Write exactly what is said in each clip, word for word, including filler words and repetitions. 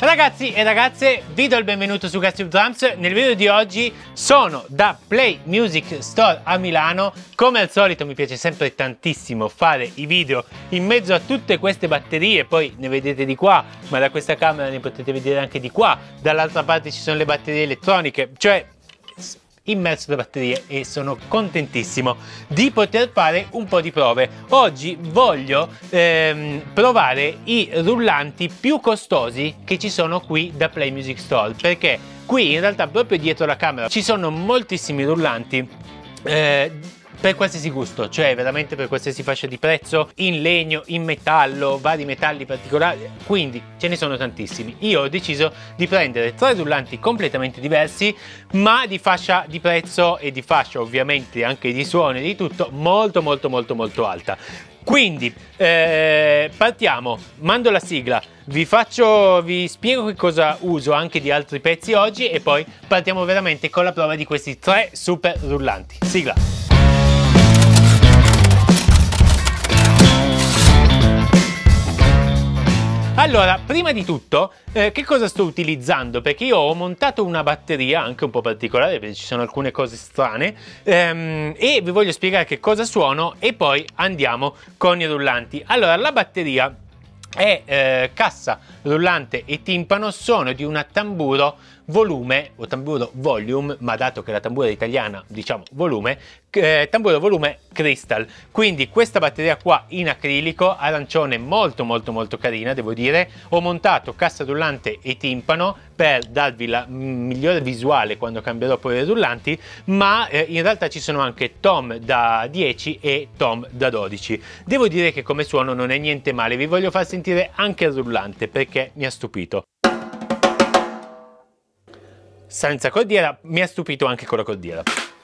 Ragazzi e ragazze, vi do il benvenuto su Castube Drums. Nel video di oggi sono da Play Music Store a Milano. Come al solito mi piace sempre tantissimo fare i video in mezzo a tutte queste batterie. Poi ne vedete di qua, ma da questa camera ne potete vedere anche di qua. Dall'altra parte ci sono le batterie elettroniche, cioè immerso da batterie, e sono contentissimo di poter fare un po' di prove. Oggi voglio ehm, provare i rullanti più costosi che ci sono qui da Play Music Store, perché qui in realtà proprio dietro la camera ci sono moltissimi rullanti eh, per qualsiasi gusto, cioè veramente per qualsiasi fascia di prezzo, in legno, in metallo, vari metalli particolari, quindi ce ne sono tantissimi. Io ho deciso di prendere tre rullanti completamente diversi, ma di fascia di prezzo e di fascia ovviamente anche di suono e di tutto molto molto molto molto alta. Quindi eh, partiamo, mando la sigla, vi faccio, vi spiego che cosa uso anche di altri pezzi oggi e poi partiamo veramente con la prova di questi tre super rullanti. Sigla! Allora, prima di tutto, eh, che cosa sto utilizzando? Perché io ho montato una batteria anche un po' particolare, perché ci sono alcune cose strane, ehm, e vi voglio spiegare che cosa suono e poi andiamo con i rullanti. Allora, la batteria è eh, cassa, rullante e timpano, sono di una Tamburo volume o Tamburo volume, ma dato che la tambura è italiana diciamo volume, eh, Tamburo volume crystal. Quindi questa batteria qua in acrilico arancione, molto molto molto carina, devo dire. Ho montato cassa rullante e timpano per darvi la migliore visuale quando cambierò poi i rullanti, ma eh, in realtà ci sono anche tom da dieci e tom da dodici. Devo dire che come suono non è niente male. Vi voglio far sentire anche il rullante perché mi ha stupito. Senza cordiera, mi ha stupito anche con la cordiera.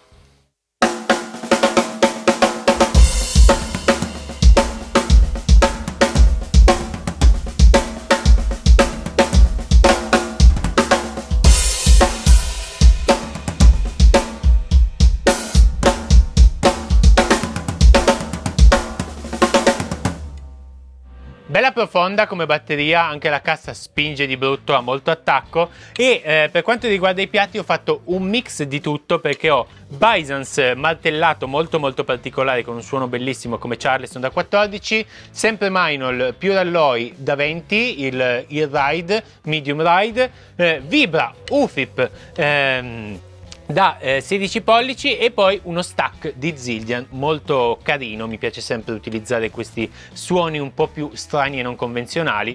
Bella profonda come batteria, anche la cassa spinge di brutto, ha molto attacco. E eh, per quanto riguarda i piatti ho fatto un mix di tutto, perché ho Bisons martellato molto molto particolare con un suono bellissimo come Charleston da quattordici, sempre Meinl Pure Alloy da venti, il, il Ride, Medium Ride, eh, Vibra U F I P ehm, da eh, sedici pollici, e poi uno stack di Zildjian molto carino. Mi piace sempre utilizzare questi suoni un po' più strani e non convenzionali.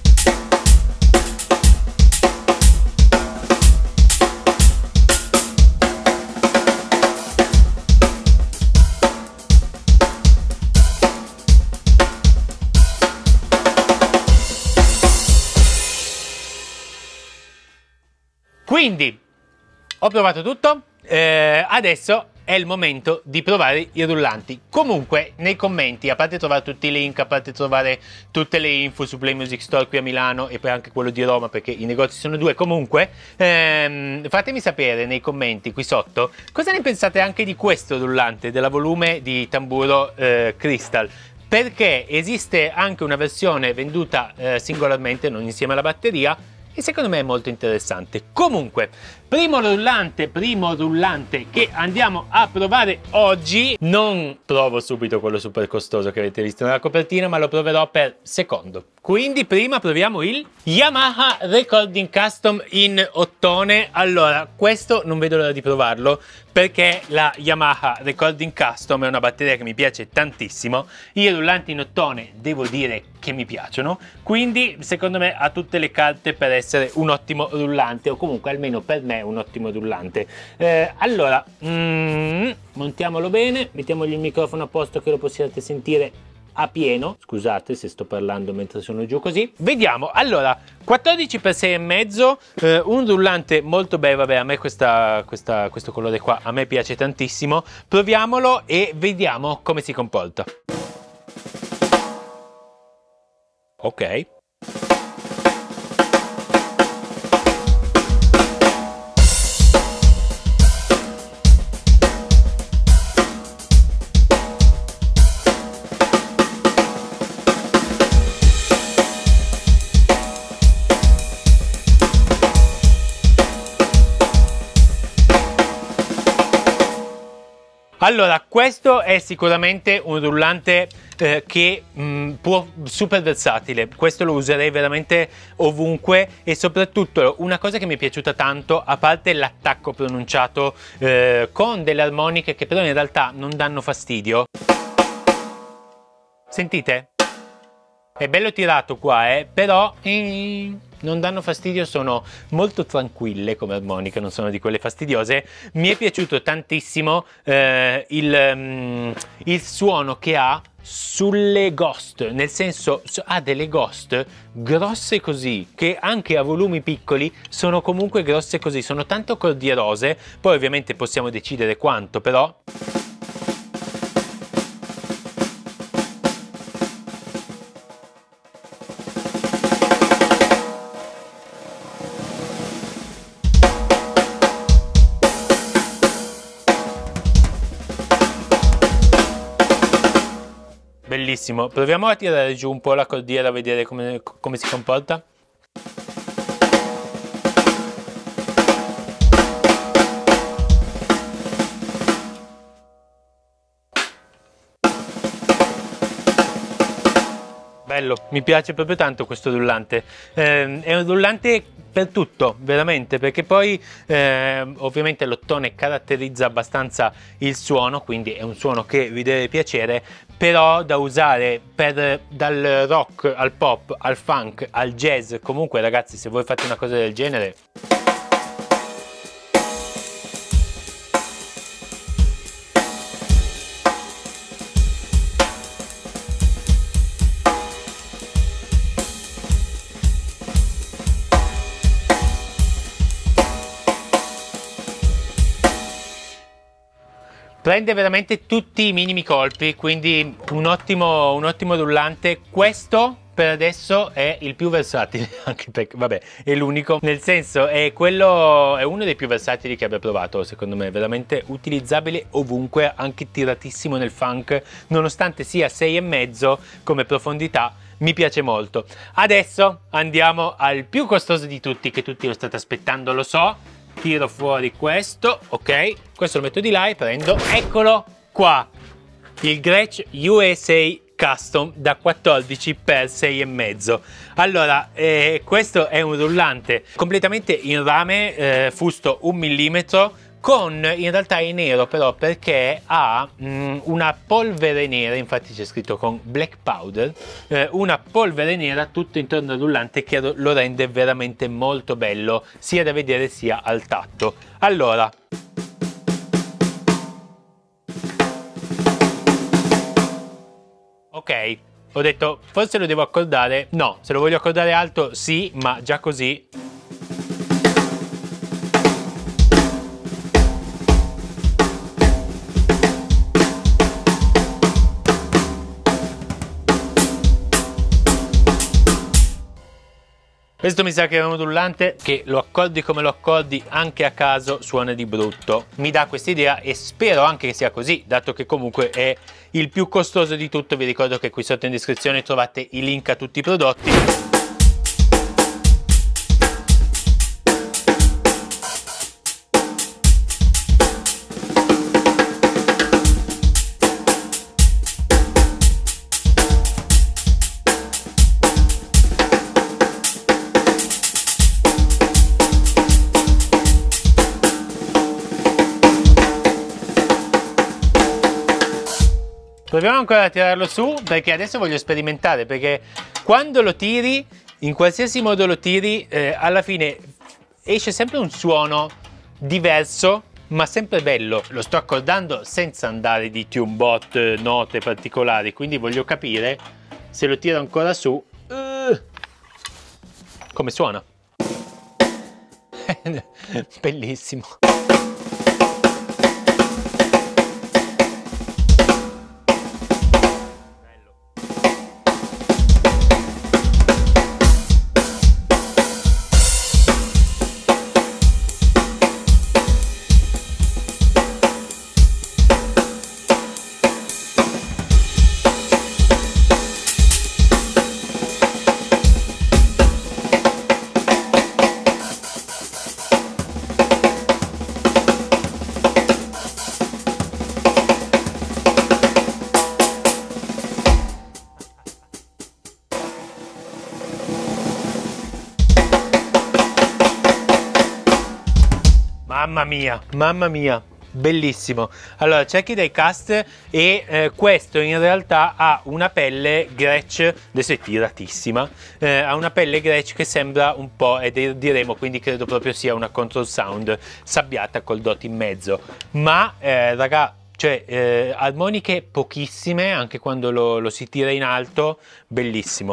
Quindi ho provato tutto, eh, adesso è il momento di provare i rullanti. Comunque nei commenti, a parte trovare tutti i link, a parte trovare tutte le info su Play Music Store qui a Milano e poi anche quello di Roma, perché i negozi sono due, comunque ehm, fatemi sapere nei commenti qui sotto cosa ne pensate anche di questo rullante della volume di Tamburo eh, Crystal, perché esiste anche una versione venduta eh, singolarmente, non insieme alla batteria, e secondo me è molto interessante. Comunque, primo rullante, primo rullante che andiamo a provare oggi. Non provo subito quello super costoso che avete visto nella copertina, ma lo proverò per secondo. Quindi prima proviamo il Yamaha Recording Custom in ottone. Allora, questo non vedo l'ora di provarlo, perché la Yamaha Recording Custom è una batteria che mi piace tantissimo. I rullanti in ottone devo dire che mi piacciono, quindi secondo me ha tutte le carte per essere un ottimo rullante, o comunque almeno per me un ottimo rullante. Eh, allora, mm, montiamolo bene, mettiamogli il microfono a posto che lo possiate sentire a pieno. Scusate se sto parlando mentre sono giù così. Vediamo. Allora, quattordici per sei e mezzo, eh, un rullante molto bello. Vabbè, a me questa, questa, questo colore qua a me piace tantissimo. Proviamolo e vediamo come si comporta. Ok. Allora, questo è sicuramente un rullante eh, che mh, può super versatile. Questo lo userei veramente ovunque, e soprattutto una cosa che mi è piaciuta tanto, a parte l'attacco pronunciato eh, con delle armoniche che però in realtà non danno fastidio. Sentite? È bello tirato qua, eh, però eh, non danno fastidio, sono molto tranquille come armoniche, non sono di quelle fastidiose. Mi è piaciuto tantissimo eh, il, um, il suono che ha sulle ghost, nel senso ha delle ghost grosse così, che anche a volumi piccoli sono comunque grosse così, sono tanto cordierose, poi ovviamente possiamo decidere quanto, però... Bellissimo, proviamo a tirare giù un po' la cordiera a vedere come, come si comporta. Bello, mi piace proprio tanto questo rullante. Eh, è un rullante per tutto, veramente, perché poi eh, ovviamente l'ottone caratterizza abbastanza il suono, quindi è un suono che vi deve piacere, però da usare per, dal rock al pop, al funk, al jazz. Comunque ragazzi, se voi fate una cosa del genere... Prende veramente tutti i minimi colpi, quindi un ottimo, un ottimo rullante. Questo per adesso è il più versatile, anche perché vabbè è l'unico, nel senso è quello, è uno dei più versatili che abbia provato, secondo me, veramente utilizzabile ovunque, anche tiratissimo nel funk, nonostante sia sei e mezzo come profondità. Mi piace molto. Adesso andiamo al più costoso di tutti, che tutti lo state aspettando, lo so. Tiro fuori questo, ok, questo lo metto di là e prendo, eccolo qua, il Gretsch U S A Custom da quattordici per sei e mezzo. Allora, eh, questo è un rullante completamente in rame, eh, fusto un millimetro, con, in realtà è nero però perché ha mh, una polvere nera, infatti c'è scritto con black powder, eh, una polvere nera tutto intorno al rullante che lo rende veramente molto bello sia da vedere sia al tatto. Allora, ok, ho detto forse lo devo accordare, no, se lo voglio accordare alto sì, ma già così... Questo mi sa che è un rullante che lo accordi come lo accordi anche a caso suona di brutto. Mi dà questa idea e spero anche che sia così, dato che comunque è il più costoso di tutto. Vi ricordo che qui sotto in descrizione trovate i link a tutti i prodotti. Proviamo ancora a tirarlo su, perché adesso voglio sperimentare, perché quando lo tiri, in qualsiasi modo lo tiri, eh, alla fine esce sempre un suono diverso, ma sempre bello. Lo sto accordando senza andare di tunebot, note particolari, quindi voglio capire se lo tiro ancora su, uh, come suona. Bellissimo. Mamma mia, mamma mia, bellissimo. Allora, cerchi dai cast e eh, questo in realtà ha una pelle Gretsch, adesso è tiratissima, eh, ha una pelle Gretsch che sembra un po', e diremo, quindi credo proprio sia una control sound sabbiata col dot in mezzo, ma eh, raga, cioè eh, armoniche pochissime anche quando lo, lo si tira in alto, bellissimo.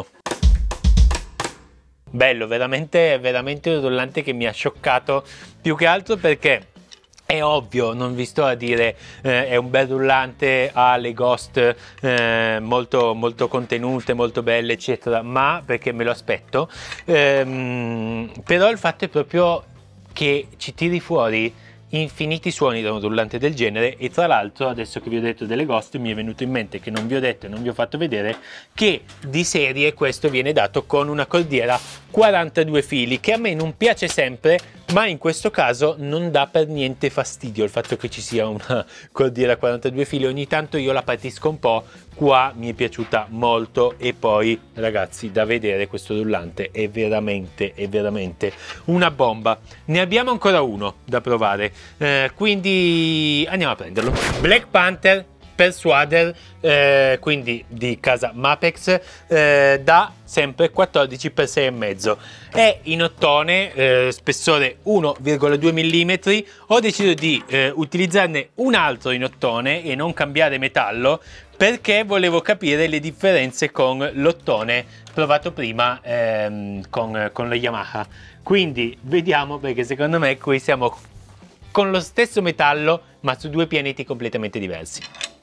Bello, veramente, veramente un rullante che mi ha scioccato, più che altro perché è ovvio, non vi sto a dire eh, è un bel rullante, ha le ghost eh, molto, molto contenute, molto belle eccetera, ma perché me lo aspetto, ehm, però il fatto è proprio che ci tiri fuori infiniti suoni da un rullante del genere. E tra l'altro, adesso che vi ho detto delle ghost, mi è venuto in mente che non vi ho detto e non vi ho fatto vedere che di serie questo viene dato con una cordiera quarantadue fili, che a me non piace sempre, ma in questo caso non dà per niente fastidio il fatto che ci sia una cordiera quarantadue fili. Ogni tanto io la patisco un po', qua mi è piaciuta molto. E poi ragazzi, da vedere, questo rullante è veramente, è veramente una bomba. Ne abbiamo ancora uno da provare, eh, quindi andiamo a prenderlo. Black Panther Persuader, eh, quindi di casa Mapex, eh, da sempre quattordici per sei e mezzo. È in ottone, eh, spessore uno virgola due millimetri. Ho deciso di eh, utilizzarne un altro in ottone e non cambiare metallo, perché volevo capire le differenze con l'ottone provato prima ehm, con, con lo Yamaha. Quindi vediamo, perché secondo me qui siamo con lo stesso metallo ma su due pianeti completamente diversi.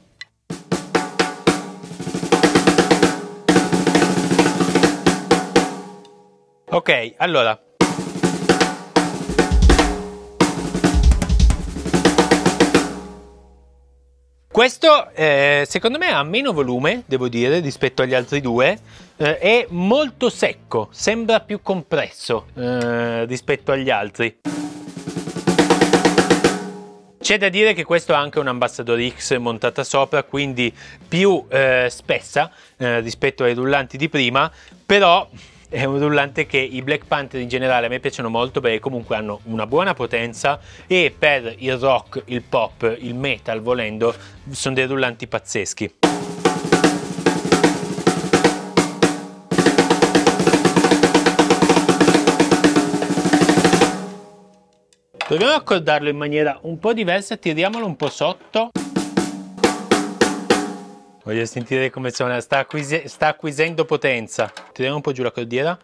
Ok, allora questo eh, secondo me ha meno volume, devo dire, rispetto agli altri due, eh, è molto secco, sembra più compresso eh, rispetto agli altri. C'è da dire che questo ha anche un Ambassador X montata sopra, quindi più eh, spessa eh, rispetto ai rullanti di prima, però è un rullante che i Black Panther in generale a me piacciono molto, perché comunque hanno una buona potenza e per il rock, il pop, il metal volendo, sono dei rullanti pazzeschi. Proviamo a accordarlo in maniera un po' diversa, tiriamolo un po' sotto. Voglio sentire come suona, sta, acquise sta acquisendo potenza. Tiriamo un po' giù la cordiera.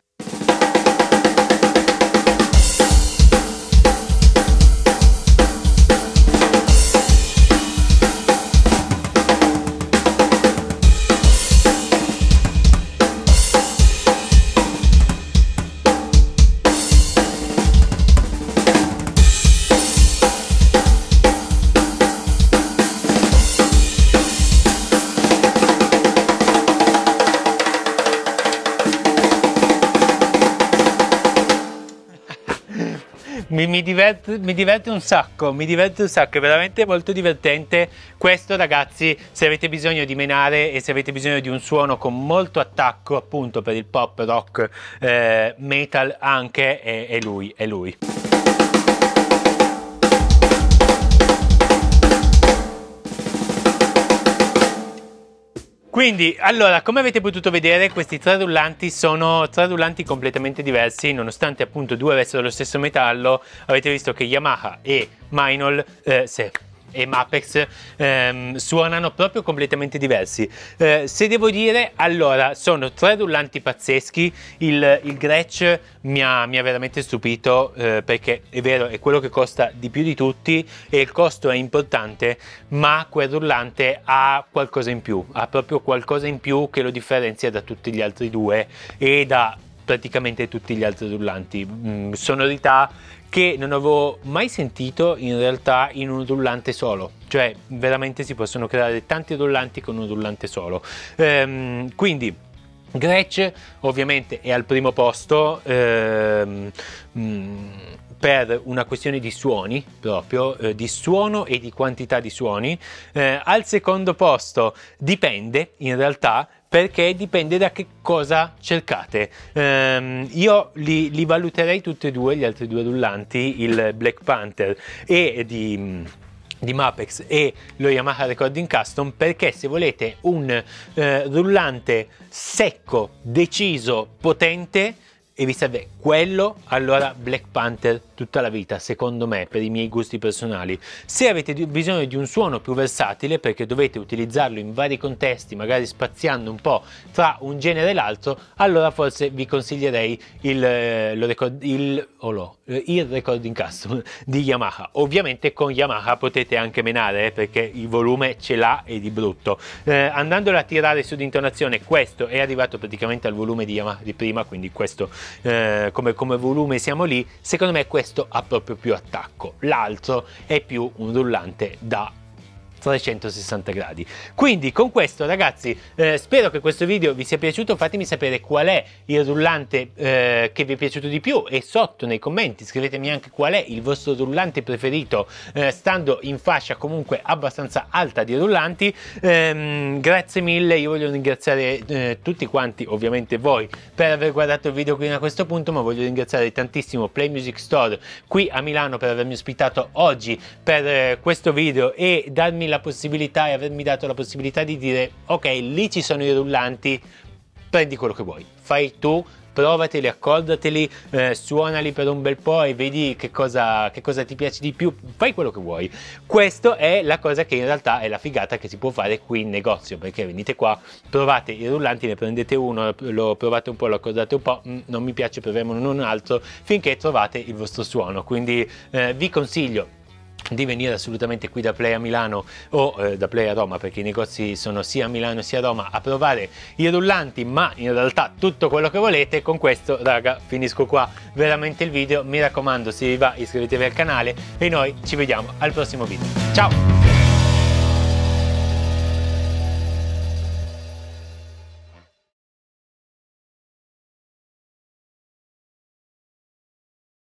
Mi, mi, diverte, mi diverte un sacco, mi diverte un sacco, è veramente molto divertente. Questo ragazzi, se avete bisogno di menare e se avete bisogno di un suono con molto attacco appunto per il pop, rock, eh, metal anche, è, è lui, è lui. Quindi, allora, come avete potuto vedere, questi tre rullanti sono tre rullanti completamente diversi, nonostante appunto due avessero lo stesso metallo. Avete visto che Yamaha e Mainol, eh, se, e Mapex ehm, suonano proprio completamente diversi. Eh, se devo dire, allora, sono tre rullanti pazzeschi. Il, il Gretsch mi ha, mi ha veramente stupito, eh, perché è vero, è quello che costa di più di tutti e il costo è importante, ma quel rullante ha qualcosa in più, ha proprio qualcosa in più che lo differenzia da tutti gli altri due e da praticamente tutti gli altri rullanti. Mm, sonorità che non avevo mai sentito in realtà in un rullante solo, cioè veramente si possono creare tanti rullanti con un rullante solo. Ehm, quindi Gretsch ovviamente è al primo posto ehm, mh, per una questione di suoni, proprio eh, di suono e di quantità di suoni. Eh, al secondo posto dipende in realtà, perché dipende da che cosa cercate. Um, io li, li valuterei tutti e due, gli altri due rullanti, il Black Panther e di, di Mapex e lo Yamaha Recording Custom, perché se volete un eh, rullante secco, deciso, potente e vi serve quello, allora Black Panther tutta la vita, secondo me, per i miei gusti personali. Se avete bisogno di un suono più versatile, perché dovete utilizzarlo in vari contesti, magari spaziando un po' tra un genere e l'altro, allora forse vi consiglierei il, lo record, il, oh no, il Recording Custom di Yamaha. Ovviamente con Yamaha potete anche menare, eh, perché il volume ce l'ha e di brutto. Eh, andandolo a tirare su di intonazione, questo è arrivato praticamente al volume di Yamaha di prima, quindi questo eh, come, come volume siamo lì. Secondo me questo ha proprio più attacco, l'altro è più un rullante da trecentosessanta gradi. Quindi con questo, ragazzi, eh, spero che questo video vi sia piaciuto. Fatemi sapere qual è il rullante eh, che vi è piaciuto di più, e sotto nei commenti scrivetemi anche qual è il vostro rullante preferito, eh, stando in fascia comunque abbastanza alta di rullanti. Ehm, grazie mille, io voglio ringraziare eh, tutti quanti, ovviamente voi, per aver guardato il video qui a questo punto, ma voglio ringraziare tantissimo Play Music Store qui a Milano per avermi ospitato oggi per eh, questo video e darmi la possibilità e avermi dato la possibilità di dire: ok, lì ci sono i rullanti, prendi quello che vuoi, fai tu, provateli, accordateli, eh, suonali per un bel po' e vedi che cosa, che cosa ti piace di più, fai quello che vuoi. Questo è la cosa che in realtà è la figata che si può fare qui in negozio, perché venite qua, provate i rullanti, ne prendete uno, lo provate un po', lo accordate un po', mm, non mi piace, proviamone un altro, finché trovate il vostro suono. Quindi eh, vi consiglio di venire assolutamente qui da Play a Milano o eh, da Play a Roma, perché i negozi sono sia a Milano sia a Roma, a provare i rullanti, ma in realtà tutto quello che volete. Con questo, raga, finisco qua veramente il video. Mi raccomando, se vi va iscrivetevi al canale e noi ci vediamo al prossimo video. Ciao!